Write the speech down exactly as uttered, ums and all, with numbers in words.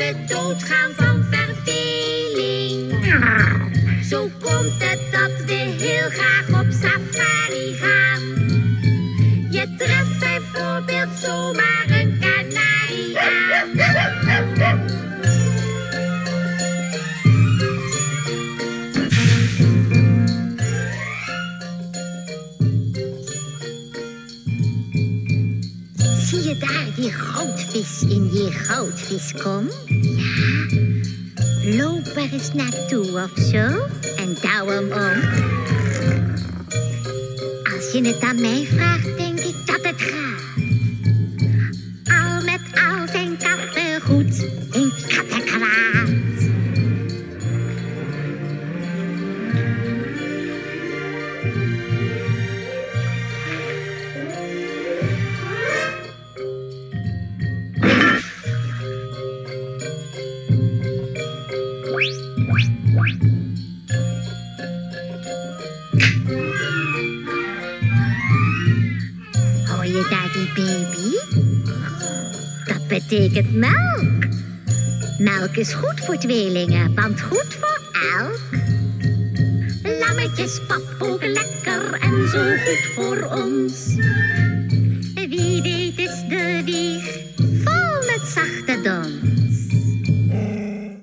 de doodgaan van verveling. Zo komt het dat we heel graag op safari gaan. Je treft bijvoorbeeld zomaar een kanarie aan. Zie je daar die goudvis in je goudviskom? Ja. Loop er eens naartoe of zo en douw hem om. Als je het aan mij vraagt, denk ik dat het gaat. Al met al zijn katten goed in kattenkwaad. Hoor je daar die baby? Dat betekent melk. Melk is goed voor tweelingen, want goed voor elk. Lammetjespap ook lekker en zo goed voor ons.